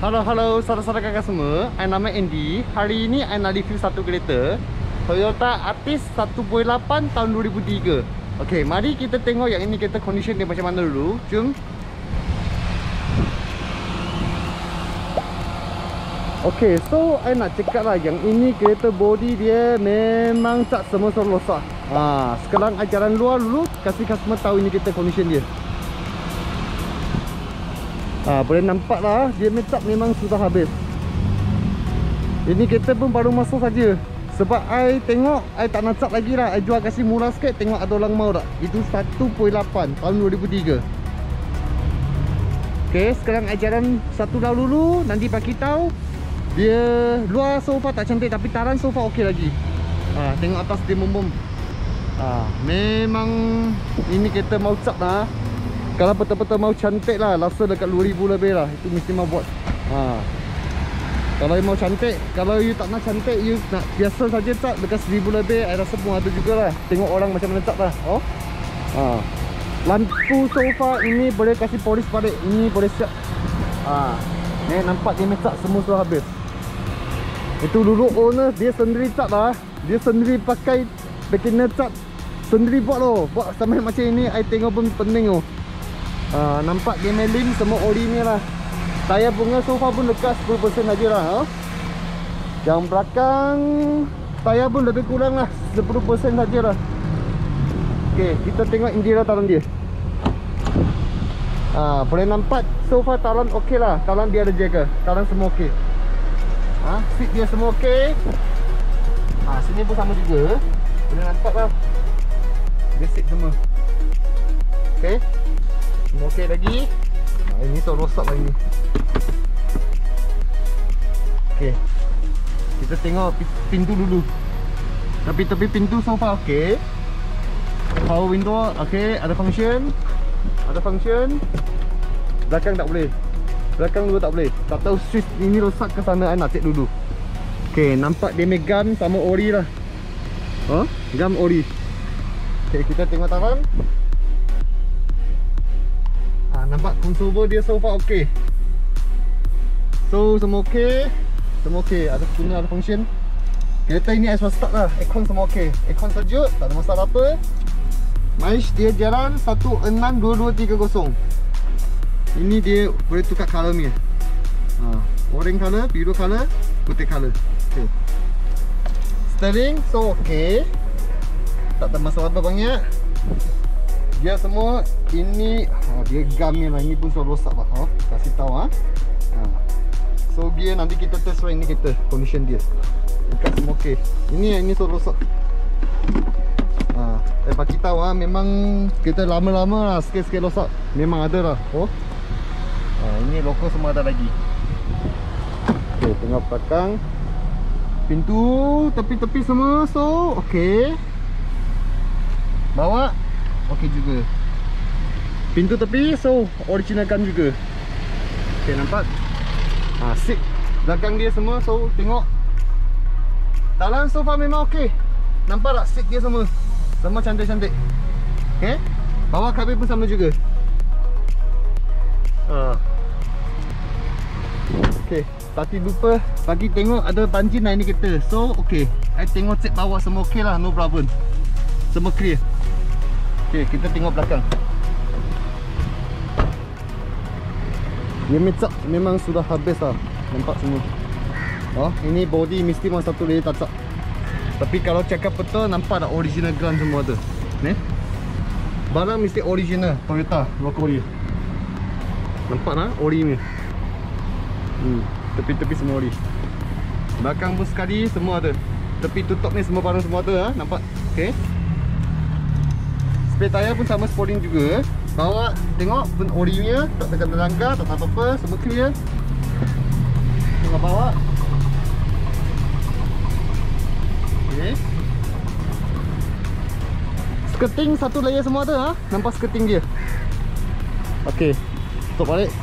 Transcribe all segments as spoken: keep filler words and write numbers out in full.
Halo halo saudara-saudara kakak semua. Saya nama Andy. Hari ini saya nak review satu kereta Toyota Altis satu titik lapan tahun dua ribu tiga. Okey, mari kita tengok yang ini kereta condition dia macam mana dulu. Jom. Okey, so saya nak cakap lah yang ini kereta body dia memang tak semua-semua rosak. Ha, sekarang ajaran luar dulu kasih customer tahu ini kereta condition dia. Ha, boleh nampak lah dia metak memang sudah habis. Ini kereta pun baru masuk saja. Sebab I tengok I tak nak cat lagi lah. I jual kasih murah sikit. Tengok ada orang mau tak. Itu satu titik lapan tahun dua ribu tiga. Ok, sekarang ajaran satu dah dulu. Nanti bagi tahu dia luar sofa tak cantik tapi taran sofa ok lagi. Ha, tengok atas dia membom. Ha, memang ini kereta mau cat lah. Kalau betul-betul mau cantik lah, rasa dekat dua ribu lebih lah. Itu mesti mau buat. Ha. Kalau you mau cantik, kalau you tak nak cantik, you nak biasa saja cat dekat seribu lebih, I rasa pun ada jugalah. Tengok orang macam mana cat lah. Oh. Ha. Lampu sofa ini boleh kasih polis balik. Ini boleh siap. Ha. Ni nampak dia cat semua sudah habis. Itu dulu owner dia sendiri cat lah. Dia sendiri pakai beginner cat. Sendiri buat loh. Buat sampai macam ini, I tengok pun pening oh. Ha, nampak dia melim semua ori ni lah. Tayar bunga sofa pun lekas sepuluh peratus saja lah. Ha? Yang belakang tayar pun lebih kurang lah sepuluh peratus saja lah. Ok, kita tengok interior talan dia. Ha, boleh nampak sofa talan ok lah. Talan dia ada jaga. Talan semua ok. Ha, seat dia semua ok. Ha, sini pun sama juga. Boleh nampak lah. Dia seat semua ok. Semua ok lagi. Ha, ini so rosak lagi. Ok, kita tengok pintu dulu. Tapi tepi pintu sofa ok. Power window ok. Ada function. Ada function. Belakang tak boleh. Belakang dulu tak boleh. Tak tahu switch ini rosak ke sana. I nak check dulu. Ok, nampak dia gam sama ori lah. Oh, gam ori. Ok, kita tengok taran. Nampak console dia sofa ok. So semua ok. Semua ok. Ada guna ada function. Kereta ini extra start lah. Aircon semua ok. Aircon sejuk. Tak ada masalah apa. Mileage dia jalan satu enam dua dua tiga kosong. Ini dia boleh tukar color ni. Ha, orange color, biru color, putih color. Ok. Steering so ok. Tak ada masalah apa banyak. Dia semua ini ha, dia gam ni lah. Ini pun sudah rosak lah. Ha, kasih tahu ha. Ha. So gear nanti kita test ride ni kita condition dia. Dekat semua okey. Ini ini sudah rosak. Ha, eh bagi tahu ha, memang kita lama-lama lah sikit-sikit rosak. Memang ada lah. Oh. Ha, ini logo semua ada lagi. Okey, tengok belakang. Pintu, tepi-tepi semua so okey. Bawa okey juga. Pintu tepi so original kan juga. Okey, nampak? Ha, seat belakang dia semua so tengok. Dalam sofa memang okey. Nampak tak seat dia semua? Semua cantik-cantik. Okey. Bawah kabin pun sama juga. Ha. Okey, tapi lupa bagi tengok ada banjir naik ni kereta. So okey. I tengok seat bawah semua okey lah, no problem. Semua clear. Ok, kita tengok belakang. Dia metak memang sudah habis lah. Nampak semua. Oh, ini body mesti memang satu lagi tak. Tapi kalau cakap betul, nampak ada original grand semua tu. Ni. Barang mesti original Toyota logo dia. Nampak tak ori ni? Hmm, tepi-tepi semua ori. Belakang pun sekali semua ada. Tepi tutup ni semua barang semua ada ha? Nampak? Okey. Spare tayar pun sama sporting juga. Bawa tengok pun orinya, tak tekan langgar, tak apa-apa, semua clear. Tengok bawa. Okey. Skirting satu layer semua ada ha. Nampak skirting dia. Okey. Tutup balik.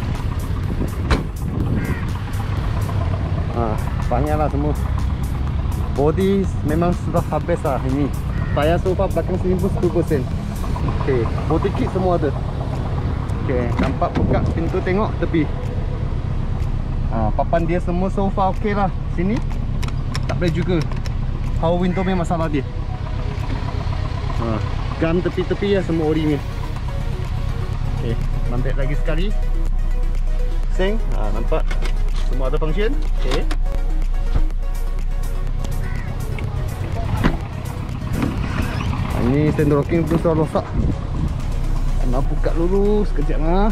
Ah, banyaklah semua. Body memang sudah habis lah ini. Tayar sofa belakang sini pun sepuluh peratus. Ok, body kit semua ada. Ok, nampak buka pintu tengok tepi. ha, papan dia semua so far okey lah. Sini tak boleh juga. Power window punya masalah dia. ha, Gam tepi-tepi lah semua ori ni. Okey, nampak lagi sekali. Seng, ha, nampak semua ada function. Okey. Ini stand rocking pun sudah rosak. Nak buka dulu sekejap lah.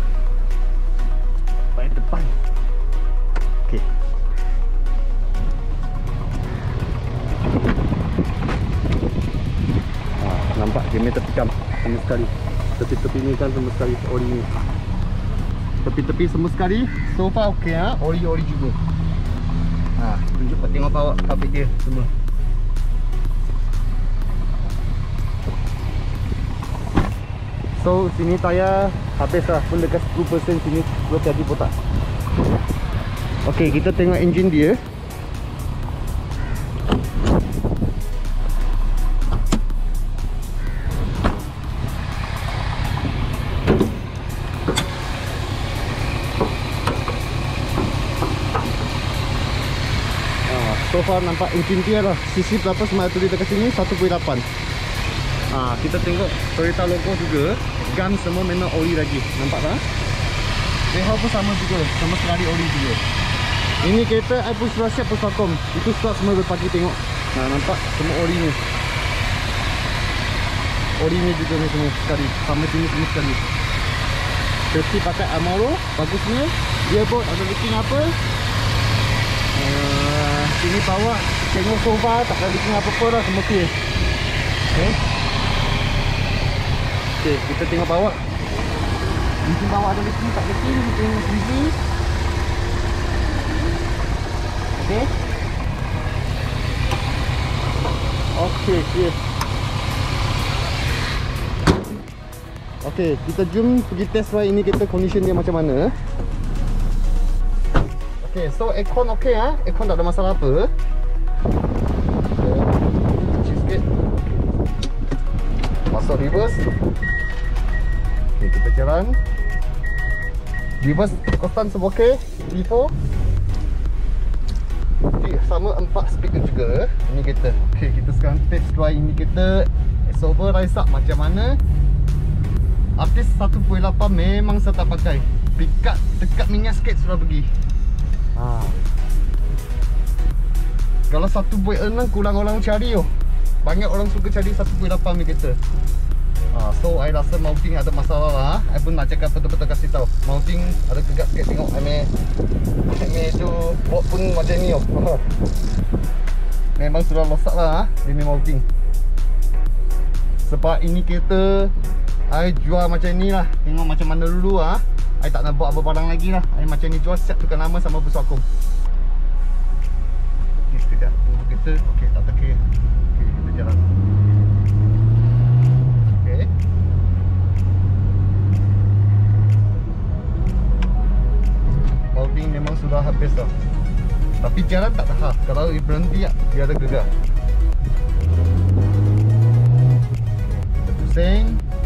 Baik depan. Okey. Ha, nampak dia meter tikam sama sekali. Tepi-tepi ni kan sama sekali ori ni. Tepi-tepi semua sekali. So far okey ah, ha? Ori-ori juga. Ha, tunjuk tengok awak kapit dia semua. So sini tayar habis lah, pun dekat sepuluh peratus sini belum jadi potak. Okey, kita tengok enjin dia. So far nampak enjin dia lah. Sisi berapa semua tulis dekat sini satu koma lapan. Ha, kita tengok Toyota logo juga. Gun semua memang ori lagi. Nampak tak? Behel pun sama juga. Sama sekali ori juga. Ini kereta I pun sudah siap puspakom. Itu sudah semua berpagi tengok. Nah, nampak semua ori ni. Ori ni juga ni semua sekali. Sama sini semua sekali. Safety pakai Amaro. Bagusnya. Gearbox ada leaking apa. Uh, sini bawa. Tengok sofa. Tak ada leaking apa-apa lah. Semua clear. Okay. Okey, kita tengok bawah. Mungkin bawah ada leaking, tak leaking, kita tengok sini. Okey. Okey, clear. Okey, kita jom pergi test ride ini kita condition dia macam mana. Okey, so aircon okey ah. Aircon tak ada masalah apa. Kecil sikit. Masuk reverse. Okay, kita jalan. Reverse kostan semua okey. T four. Okay, sama empat speaker juga. Ini kita. Okay, kita sekarang test drive ini kita. It's over rise up macam mana. Artis satu koma lapan memang saya tak pakai. Pikat dekat minyak sikit sudah pergi. Ha. Kalau satu koma enam kurang orang cari oh. Banyak orang suka cari satu koma lapan ni kereta. Ha, so I rasa mounting ada masalah lah. I pun nak cakap betul-betul kasih tahu. Mounting ada gegap sikit tengok. I may I may tu board pun macam ni oh. Memang sudah rosak lah dia ni mounting. Sebab ini kereta I jual macam ni lah. Tengok macam mana dulu ah. I tak nak buat apa barang lagi lah. I macam ni jual siap tukar nama sama puspakom. Okay, sekejap tunggu kereta. Okay, tak terkira. Okay, kita jalan. Mounting memang sudah habis dah. Tapi jalan tak tahan. Kalau berhenti dia ada gegar. Kita pusing.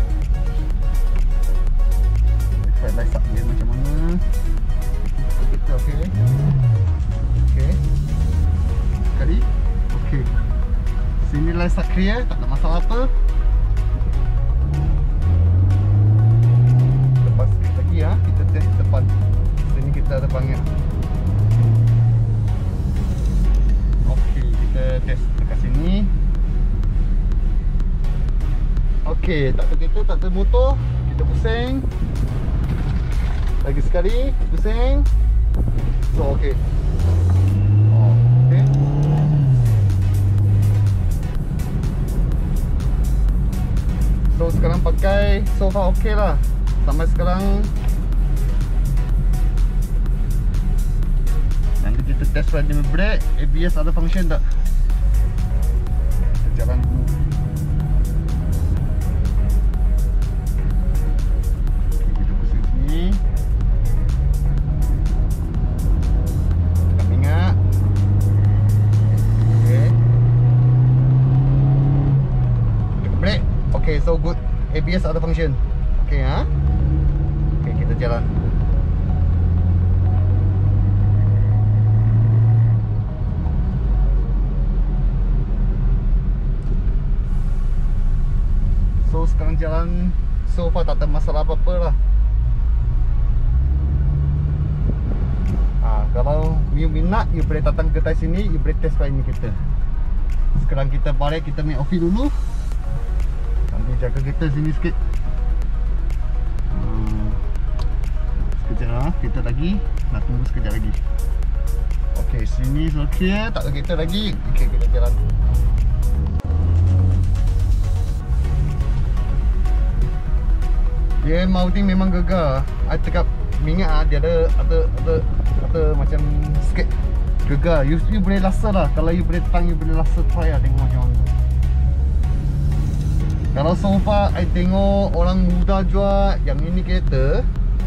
Kita light up dia macam mana. Kita okey. Okey. Sekali. Okey. Sini light up clear, tak ada masalah apa. Lepas sikit lagi ya, kita test depan. Sini kita ada panggil. Okey, kita test dekat sini. Okey, tak ada kereta, tak ada motor. Kita pusing. Lagi sekali, pusing. So, okey. Oh, okey. So, sekarang pakai sofa okey lah. Sampai sekarang nanti kita test ride dengan brake. A B S ada function tak? Kita jalan dulu. Kita pusing sini. Tekan minyak. Okay. Tekan brake. Okay, so good. A B S ada function. Okay ha? Okay, kita jalan. so far tak ada masalah apa-apa lah. ha, Kalau you minat, you boleh datang ke kedai sini, you boleh test ride ni kita. Sekarang kita balik, kita make office dulu. Nanti jaga kita sini sikit. hmm, Sekejap lah, kita lagi nak tunggu sekejap lagi. Ok, sini so clear, tak ada kereta lagi. Ok, kita jalan. Dia mounting memang gegar. I cakap minyak ah, dia ada ada ada ada macam sikit gegar. You, you boleh rasa lah. Kalau you boleh tang, you boleh rasa try lah, tengok macam mana. Kalau so far I tengok orang muda jual yang ini kereta,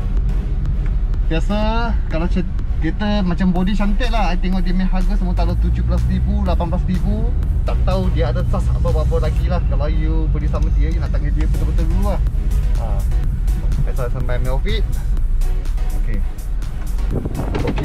biasa kalau kereta macam body cantik lah, I tengok dia punya harga semua taruh tujuh belas ribu, lapan belas ribu. Tak tahu dia ada tas apa-apa lagi lah. Kalau you beli sama dia, you nak tanya dia betul-betul dulu lah. ha. Biasa sampai main outfit. Ok, ok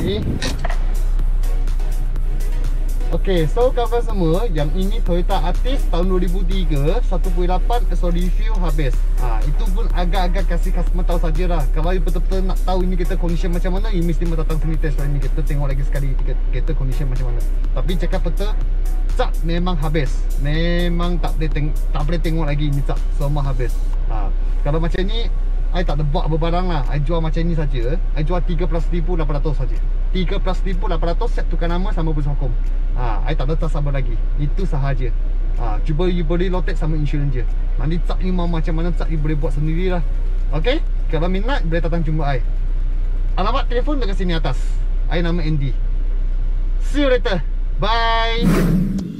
ok, so cover semua. Yang ini Toyota Altis tahun dua ribu tiga, satu koma lapan S O review habis. ha, Itu pun agak-agak kasih customer tahu sajalah. Kalau you betul-betul nak tahu ini kita condition macam mana, you mesti datang sini test ride ni. Kita tengok lagi sekali kita condition macam mana. Tapi cakap betul, cat memang habis. Memang tak boleh teng tak boleh tengok lagi ni cat, semua habis. ha, Kalau macam ni, I tak ada buat berbarang lah. I jual macam ni saja. I jual tiga belas ribu lapan ratus saja. tiga belas ribu lapan ratus set tukar nama sama bersokom. Ha, I tak ada tas sama lagi. Itu sahaja. Ha, cuba you boleh lotek sama insurans je. Nanti cat you mau macam mana cat you boleh buat sendirilah. Okay? Kalau minat boleh datang jumpa I. Alamat telefon dekat sini atas. I nama Andy. See you later. Bye.